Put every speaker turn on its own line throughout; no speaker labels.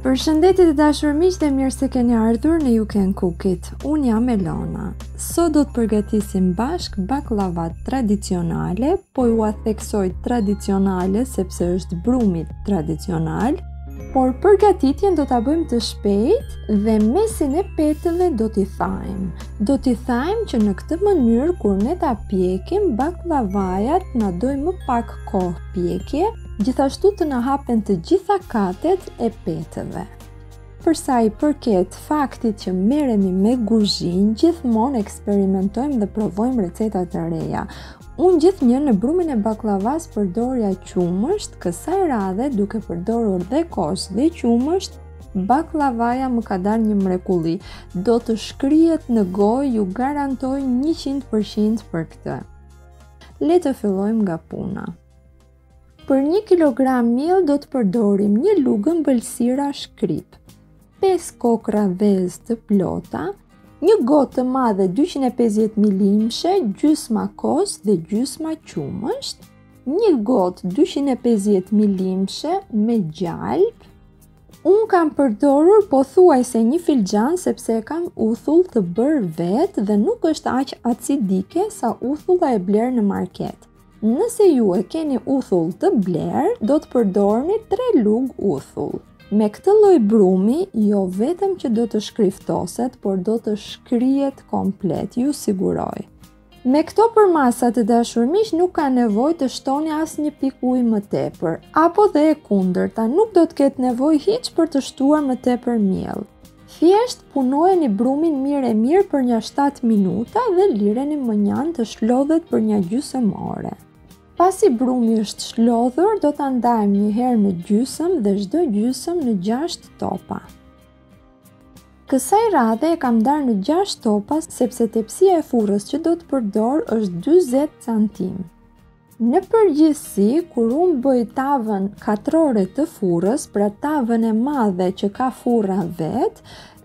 Përshëndetje të dashur miq dhe mirë se keni ardhur në You Can Cook It. Unë jam Elona. Sot do të përgatisim bashk baklavat tradicionale, po ju a theksoj tradicionale sepse është brumi tradicional, por përgatitjen do ta bëjmë të shpejtë dhe mesin e petëve do t'i thajmë. Do t'i thajmë që në këtë mënyrë kur ne ta pjekim, baklavajat na dojnë më pak kohë pjekje, gjithashtu të na hapen të gjitha katet e petëve. Për sa i përket faktit që merremi me kuzhinë, gjithmonë eksperimentojmë dhe provojmë receta të reja. Unë gjithnjë në brumin e baklavas përdorja qumësht, kësaj radhe duke përdorur dhe kosh dhe qumësht, baklavaja më ka dalë një mrekulli. Do të shkrihet në gojë, ju garantoj 100% për këtë. Le të fillojmë nga puna. Për 1 kg miell do të përdorim 1 lugë ëmbëlsira shkrip, 5 kokra vezë të plota, 1 gotë të madhe 250 milimshe, gjysma kost dhe gjysma qumësht, 1 gotë 250 milimshe me gjalp. Unë kam përdorur pothuajse 1 filxhan sepse e kam uthull të bërë vetë dhe nuk është aq acidike sa uthulla e bler në market. Nëse ju e keni uthull të bler, do të përdorni 3 lugë uthull. Me këtë lloj brumi, jo vetëm që do të shkriftoset, por do të shkrihet komplet, ju siguroj. Me këto përmasa të dashur miq, nuk ka nevojë të shtoni asnjë pikë ujë më tepër, apo dhe e kundërta, nuk do të ketë nevojë hiç për të shtuar më tepër miell. Thjesht punojeni brumin mirë për një 7 minuta dhe lireni mënjan të shlodhet për një gjysmë ore. Pasi brumi është shlodhur, do ta ndajmë një herë në gjysmë dhe çdo gjysmë në 6 topa. Kësaj radhe e kam ndarë në 6 topa sepse tepsia e furrës që do të përdor është 40 cm. Në përgjithësi, kur unë bëj tavën katrore të furrës, pra tavën e madhe që ka furra vet,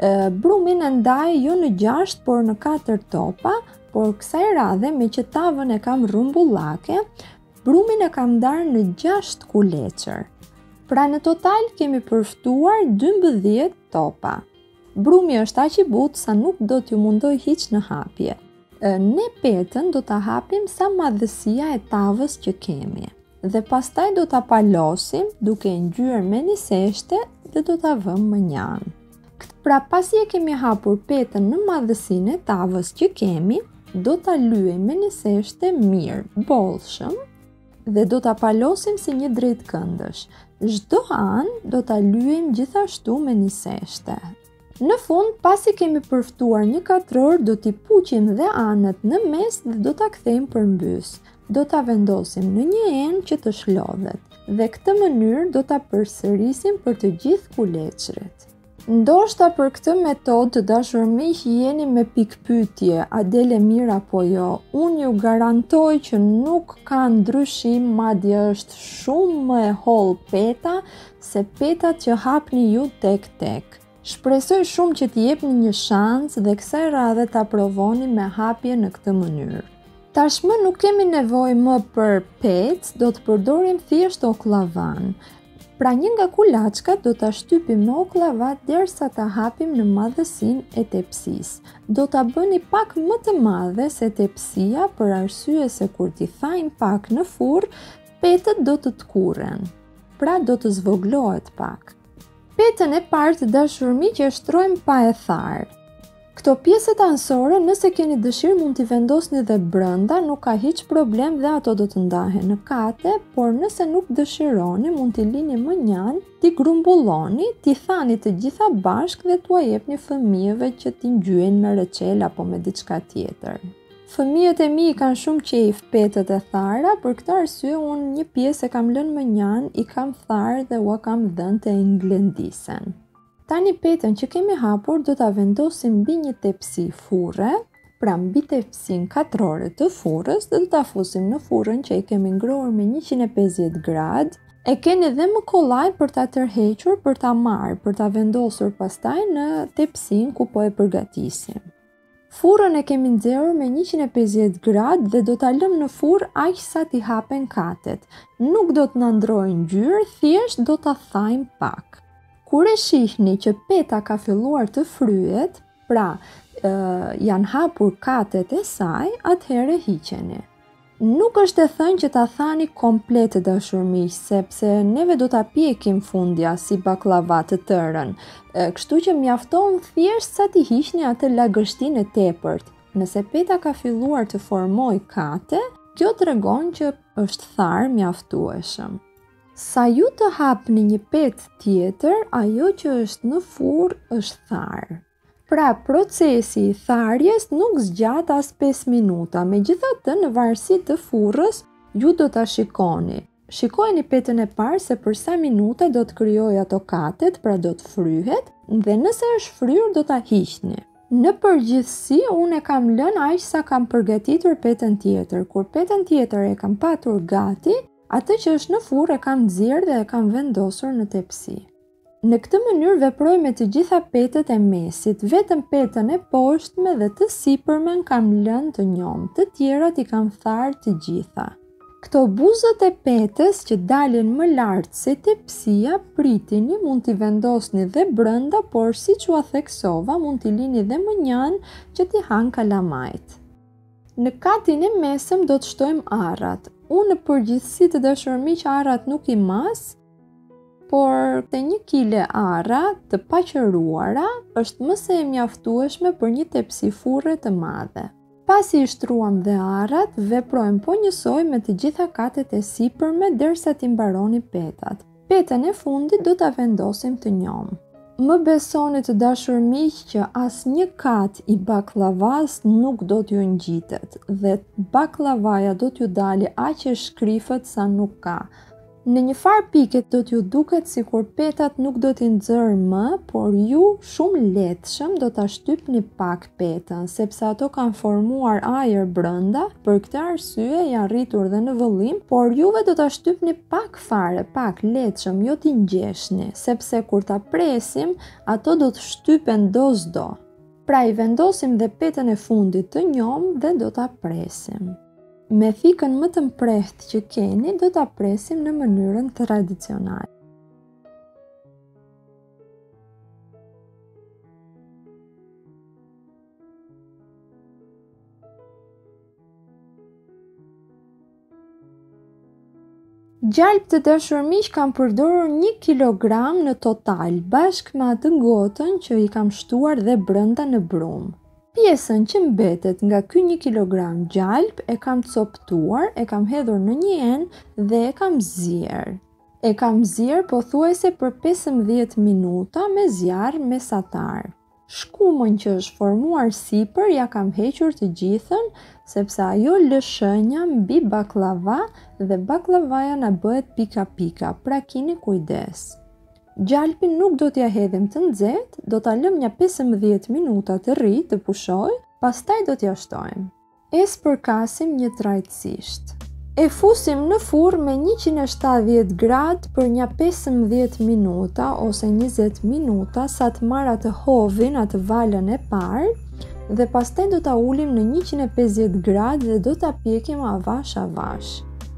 brumin e ndaj jo në 6 por në 4 topa, por kësaj radhe me që tavën e kam rrumbullake, brumin e kam ndarë në 6 kuleçër. Pra në total kemi përftuar 12 topa. Brumi është aq i butë sa nuk do t'ju mundoj hiç në hapje. Ne petën do ta hapim sa madhësia e tavës që kemi. Dhe pastaj do ta palosim duke ngjyrë me një seshte dhe do ta vëmë mënjan. Pra pasi e kemi hapur petën në madhësinë e tavës që kemi, do ta lyejmë me një seshte mirë, bollshëm, dhe do ta palosim si një drejtkëndësh. Çdo anë do ta lyejmë gjithashtu me një seshte. Në fund, pasi kemi përftuar një katror, do t'i puqim dhe anët në mes dhe do ta kthejmë përmbys. Do ta vendosim në një enë që të shlodhet dhe këtë mënyrë do ta përsërisim për të gjithë kuleçret. Ndoshta për këtë metodë të dashur miq jeni me pikpyetje, a dele mirë apo jo? Unë ju garantoj që nuk ka ndryshim, madje është shumë më e hollë peta se petat që hapni ju tek. Shpresoj shumë që t'i jepni një shans dhe kësaj radhe ta provoni me hapje në këtë mënyrë. Tashmë nuk kemi nevojë më për pec, do të përdorim thjesht oklavan. Pra një nga kulaçkat do ta shtypim me oklavat derisa ta hapim në madhësinë e tepsisë. Do ta bëni pak më të madhe se tepsia për arsye se kur t'i thajnë pak në furr, petët do të tkurren. Pra do të zvoglohet pak. Petën e parë të dashur miq e shtrojmë pa e tharë. Këto pjesët anësore, nëse keni dëshirë mund t'i vendosni dhe brenda, nuk ka hiç problem dhe ato do të ndahen në kate, por nëse nuk dëshironi, mund t'i lini mënjan, t'i grumbulloni, t'i thani të gjitha bashk dhe t'ua jepni fëmijëve që t'i ngjyejnë me reçel apo me diçka tjetër. Fëmijët e mi i kanë shumë qejf petët e thara, për këtë arsye unë një pjesë e kam lënë mënjan, i kam tharë dhe ua kam dhënë të nglendisen. Tani petën që kemi hapur do ta vendosim mbi një tepsi furre, pra mbi tepsinë katrore të furrës dhe do ta fusim në furrën që e kemi ngrohur me 150 gradë. E keni dhe më kollaj për ta tërhequr, për ta marrë, për ta vendosur pastaj në tepsinë ku po e përgatisim. Furrën e kemi nxehur me 150 gradë dhe do ta lëmë në furrë aq sa t'i hapen katet. Nuk do të na ndrojë ngjyrë, thjesht do ta thajmë pak. Kur e shihni që peta ka filluar të fryhet, pra janë hapur katet e saj, atëherë hiqeni. Nuk është e thënë që ta thani komplet dashur miq, sepse neve do ta pjekim fundja si baklava të tërën. Kështu që mjafton thjesht sa t'i hiqni atë lagështinë e tepërt. Nëse peta ka filluar të formojë kate, kjo tregon që është tharë mjaftueshëm. Sa ju të hapni një petë tjetër, ajo që është në furrë është tharë. Pra, procesi i tharjes nuk zgjat as 5 minuta, megjithatë në varësi të furrës, ju do ta shikoni. Shikojeni petën e parë se për sa minuta do të krijojë ato katet, pra do të fryhet, dhe nëse është fryrë do ta hiqni. Në përgjithësi, unë e kam lënë aq sa kam përgatitur petën tjetër. Kur petën tjetër e kam patur gati, atë që është në furrë e kam nxjerrë dhe e kam vendosur në tepsi. Në këtë mënyrë veproj me të gjitha petët e mesit, vetëm petën e poshtme dhe të sipërmen kam lënë të njom, të tjerat i kam tharë të gjitha. Këto buzët e petës që dalin më lartë se tepsia, pritini, mund t'i vendosni dhe brenda, por si që a theksova, mund t'i lini dhe më njanë që t'i hanë kalamajt. Në katin e mesëm do të shtojmë arrat. Unë në përgjithësi të dashur miq arrat nuk i mas, por te 1 kg arra të paqëruara është më se e mjaftueshme për një tepsi furre të madhe. Pasi i shtruam dhe arrat, veprojmë po njësoj me të gjitha katet e sipërme derisa t'i mbaroni petat. Petën e fundit do ta vendosim të njom. Më besoni të dashur miq që asnjë kat i baklavas nuk do t'ju ngjitet dhe baklavaja do t'ju dali aq e shkrifët sa nuk ka. Në një farë pike do t'ju duket sikur petat nuk do t'i nxjerrë më, por ju shumë lehtëshëm do ta shtypni pak petën, sepse ato kanë formuar ajër brenda, për këtë arsye janë rritur dhe në vëllim, por juve do ta shtypni pak fare, pak lehtëshëm, jo t'i ngjeshni, sepse kur ta presim, ato do të shtypen do. Pra i vendosim dhe petën e fundit të njom dhe do ta presim. Me thikën më të mprehtë që keni, do ta presim në mënyrën tradicionale. Gjalp të dashur miq kam përdorur 1 kilogram në total, bashkë me atë gotën që i kam shtuar dhe brenda në brumë. Pjesën që mbetet nga ky 1 kilogram gjalp e kam coptuar, e kam hedhur në një enë dhe e kam zier. E kam zier pothuajse për 15 minuta me zjarr mesatar. Shkumën që është formuar sipër ja kam hequr të gjithën, sepse ajo lë shenja mbi baklava dhe baklavaja na bëhet pika-pika, pra keni kujdes. Gjalpin nuk do t'ja hedhim të nxehtë, do t'a lëm një 15 minuta të rri, të pushoj, pastaj do t'ja shtojmë. E spërkasim një trajtësisht. E fusim në furrë me 170 gradë për një 15 minuta ose 20 minuta sa të marrë atë hovin, atë valën e parë, dhe pastaj do t'a ulim në 150 gradë dhe do t'a pjekim avash avash.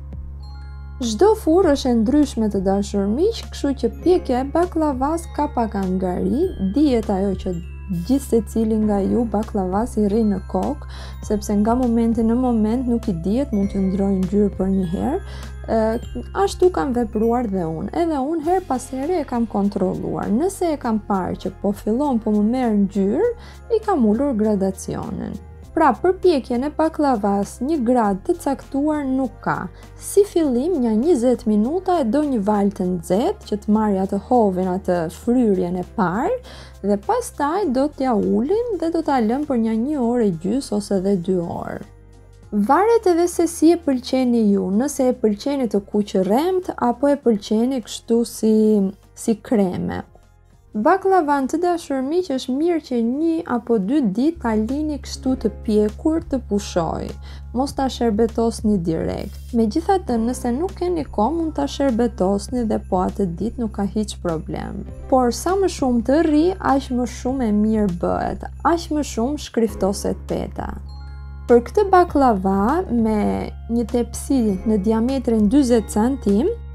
Çdo furrë është e ndryshme të dashur miq, kështu që pjekja e baklavas ka pak angari, dihet ajo që gjithë secili nga ju baklavas i rri në kokë, sepse nga momenti në moment nuk i dihet, mund të ndrojë ngjyrë për një herë. Ashtu kam vepruar dhe unë. Edhe unë her pas here e kam kontrolluar. Nëse e kam parë që po fillon po më merr ngjyrë, i kam ulur gradacionin. Pra, për pjekjen e baklavas, një gradë të caktuar nuk ka. Si fillim, një 20 minuta e do një valë të nxehtë që të marrë atë hovin, atë fryrjen e parë, dhe pastaj do t'ja ulim dhe do t'a lëm për një 1 orë e gjys ose dhe 2 orë. Varet edhe se si e pëlqeni ju, nëse e pëlqeni të kuqërremt apo e pëlqeni kështu si kreme. Baklavan të dashur miq është mirë që 1 apo 2 ditë ta lini kështu të pjekur të pushoj, mos ta shërbetosni direkt. Megjithatë, nëse nuk keni kohë, mund ta shërbetosni dhe po atë ditë nuk ka hiç problem. Por sa më shumë të rri, aq më shumë e mirë bëhet, aq më shumë shkriftoset peta. Për këtë baklava me një tepsi në diametrin 40 cm,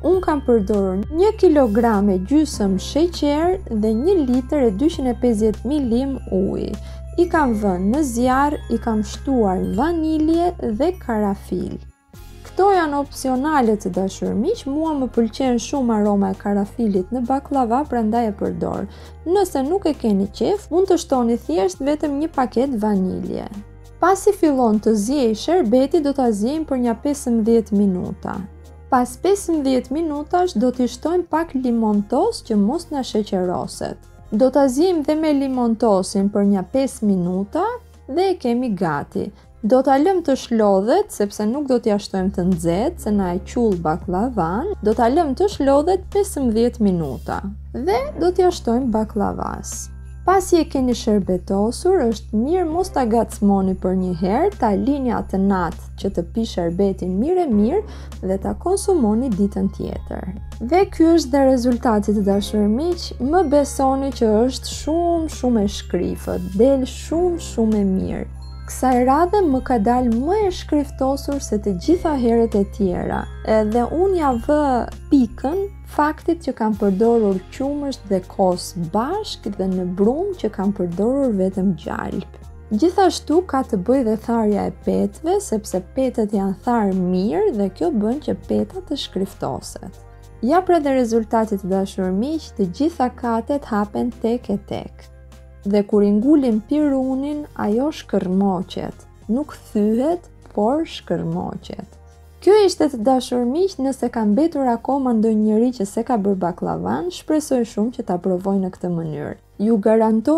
Unë kam përdorur 1 kilograme gjysmë sheqer dhe 1 litër e 250 ml ujë. I kam vënë në zjarr, i kam shtuar vanilje dhe karafil. Këto janë opsionale të dashur miq, mua më pëlqen shumë aroma e karafilit në baklava, prandaj e përdor. Nëse nuk e keni qef, mund të shtoni thjesht vetëm 1 paketë vanilje. Pasi fillon të ziejë sherbeti, do ta ziejmë për një 15 minuta. Pas 15 minutash do t'i shtojmë pak limontos që mos na sheqeroset. Do ta ziejmë dhe me limontosin për një 5 minuta dhe e kemi gati. Do ta lëm të shlodhet sepse nuk do t'ja shtojmë të nxehtë se na e qull baklavan. Do ta lëm të shlodhet 15 minuta dhe do t'ja shtojmë baklavas. Pasi e keni sherbetosur, është mirë mos ta gacmoni për një herë, ta lini atë natë që të pi sherbetin mirë dhe ta konsumoni ditën tjetër. Dhe ky është dhe rezultati të dashur miq, më besoni që është shumë e shkrifët, del shumë e mirë. Kësaj radhe më ka dalë më e shkriftosur se të gjitha herët e tjera, dhe unë ja vë pikën faktit që kam përdorur qumësht dhe kos bashk dhe në brumë që kam përdorur vetëm gjalp. Gjithashtu ka të bëjë dhe tharja e petëve, sepse petët janë tharë mirë dhe kjo bën që peta të shkriftoset. Ja pra dhe rezultatit të dashur miq, të gjitha katet hapen tek e tek. Dhe kur i ngulim pirunin, ajo shkërmoqet, nuk thyhet, por shkërmoqet. Kjo ishte të dashur miq, nëse ka mbetur akoma ndonjëri që se ka bërë baklavan, shpresoj shumë që ta provoj në këtë mënyrë. Ju garantoj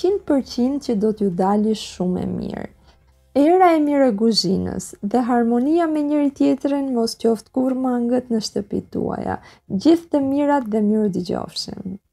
100% që do t'ju dali shumë e mirë. Era e mirë e kuzhinës dhe harmonia me njëri tjetrin mos qoftë kurrë mangët në shtëpitë tuaja. Gjithë të mirat dhe miru dëgjofshim.